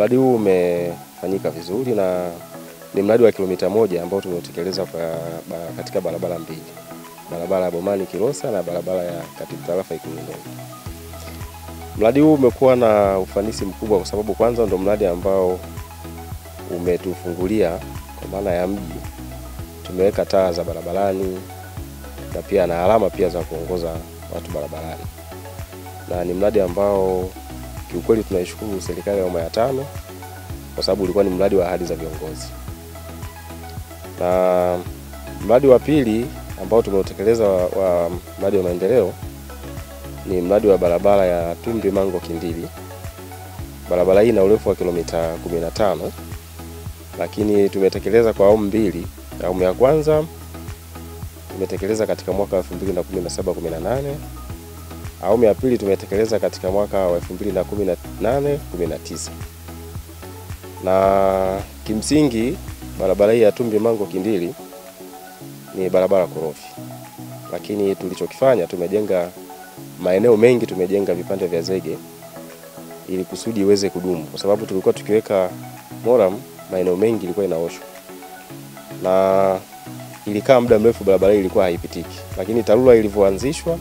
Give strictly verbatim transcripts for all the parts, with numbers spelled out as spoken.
Mradi huu umefanyika vizuri na ni mradi wa kilomita moja ambao tumeutekeleza kwa katika barabara mbili. Barabara ya Bomani Kilosa na barabara ya Katibu Tarafa Ikunungo. Mradi huu umekuwa na ufanisi mkubwa kwa sababu kwanza ndo mradi ambao umetufungulia kwa maana ya mji. Tumeweka taa za barabarani na pia na alama pia za kuongoza watu barabarani. Na ni mradi ambao kiukweli tunaishukuru serikali ya awamu ya tano kwa sababu ulikuwa ni mradi wa ahadi za viongozi. Na mradi wa pili ambao tumeutekeleza wa, wa mradi wa maendeleo ni mradi wa barabara ya Tumbi Mango Kindili. Barabara hii ina urefu wa kilomita kumi na tano, lakini tumetekeleza kwa awamu mbili. Awamu ya kwanza tumetekeleza katika mwaka wa elfu mbili na kumi na saba kumi na nane. Awamu ya pili tumetekeleza katika mwaka wa elfu mbili na kumi na nane kumi na tisa. Na kimsingi barabara hii ya Tumbi Mango Kindili ni barabara korofi. Lakini tulichokifanya tumejenga maeneo mengi, tumejenga vipande vya zege ili kusudi iweze kudumu kwa sababu tulikuwa tukiweka moram maeneo mengi ilikuwa inaoshwa. Na ilikaa muda mrefu barabara ilikuwa haipitiki. Lakini TARURA ilivyoanzishwa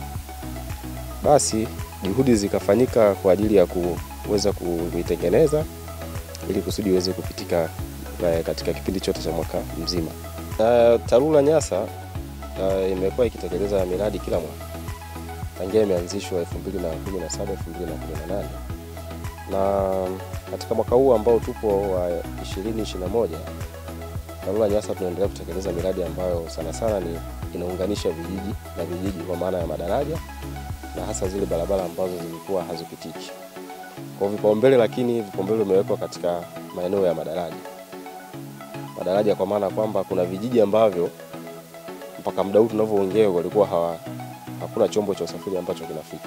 basi juhudi zikafanyika kwa ajili ya kuweza kuitengeneza ili kusudi iweze kupitika katika kipindi chote cha mwaka mzima. Uh, TARURA Nyasa uh, imekuwa ikitekeleza miradi kila mwaka. Tangia imeanzishwa elfu mbili na kumi na saba elfu mbili na kumi na nane. Na katika mwaka huu ambao tupo wa ishirini ishirini na moja, TARURA Nyasa tunaendelea kutekeleza miradi ambayo sana sana ni inaunganisha vijiji na vijiji kwa maana ya madaraja na hasa zile barabara ambazo zilikuwa hazipitiki. Kwa vipaumbele, lakini vipaumbele vimewekwa katika maeneo ya madaraja. Madaraja kwa maana kwamba kuna vijiji ambavyo mpaka muda huu tunavyoongea walikuwa hawa hakuna chombo cha usafiri ambacho kinafika.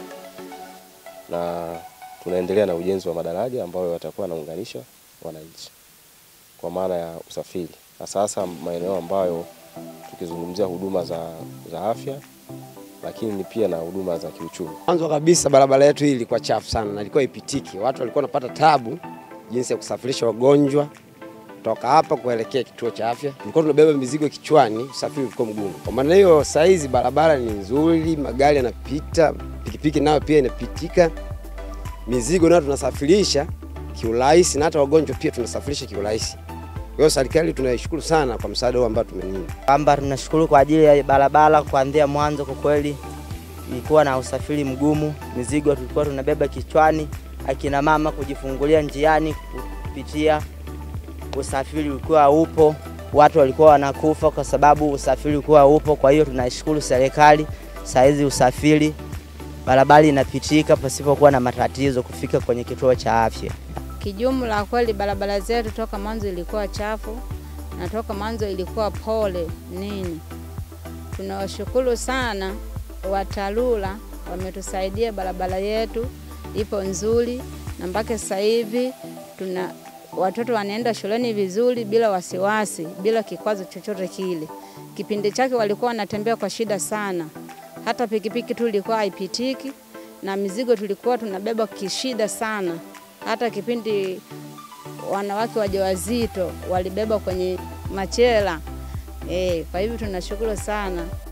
Na tunaendelea na ujenzi wa madaraja ambayo yatakuwa yanaunganisha wananchi kwa maana ya usafiri. Na sasa maeneo ambayo tukizungumzia huduma za za afya lakini ni pia na huduma za kiuchumi. Mwanzo kabisa barabara yetu hii ilikuwa chafu sana na ilikuwa ipitiki. Watu walikuwa wanapata tabu jinsi ya kusafirisha wagonjwa kutoka hapa kuelekea kituo cha afya. Tulikuwa tunabeba mizigo kichwani, usafiri ulikuwa mgumu. Kwa maana hiyo saizi barabara ni nzuri, magari yanapita, pikipiki nayo pia inapitika. Mizigo nayo tunasafirisha kiurahisi na hata wagonjwa pia tunasafirisha kiurahisi. Kwa hiyo serikali tunaishukuru sana kwa msaada huu ambao tumenini. Kwamba tunashukuru kwa ajili ya barabara kuanzia mwanzo. Kwa kweli ilikuwa na usafiri mgumu, mizigo tulikuwa tunabeba kichwani, akina mama kujifungulia njiani kupitia usafiri ulikuwa upo, watu walikuwa wanakufa kwa sababu usafiri ulikuwa upo. Kwa hiyo tunashukuru serikali, saizi usafiri barabara inapitika pasipokuwa na matatizo kufika kwenye kituo cha afya. Kijumla kweli barabara zetu toka mwanzo ilikuwa chafu na toka mwanzo ilikuwa pole nini. Tunawashukuru sana wa TARURA, wametusaidia barabara yetu ipo nzuri na mpaka sasa hivi tuna watoto wanaenda shuleni vizuri bila wasiwasi, bila kikwazo chochote kile. Kipindi chake walikuwa wanatembea kwa shida sana. Hata pikipiki tu ilikuwa haipitiki na mizigo tulikuwa tunabeba kishida sana. Hata kipindi wanawake wajawazito walibeba kwenye machela. Eh, kwa hivyo tunashukuru sana.